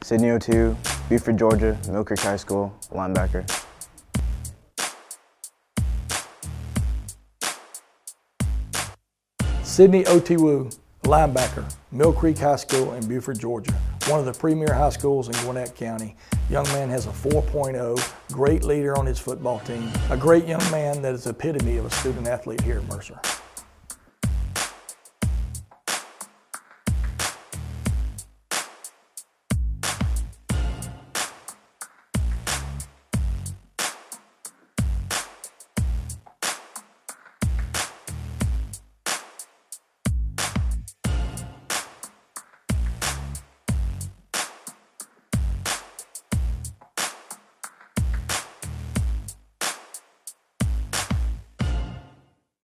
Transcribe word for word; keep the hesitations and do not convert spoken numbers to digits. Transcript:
Sidney Otiwu, Buford, Georgia, Mill Creek High School, linebacker. Sidney Otiwu, linebacker, Mill Creek High School in Buford, Georgia. One of the premier high schools in Gwinnett County. Young man has a four point oh, great leader on his football team. A great young man that is the epitome of a student athlete here at Mercer.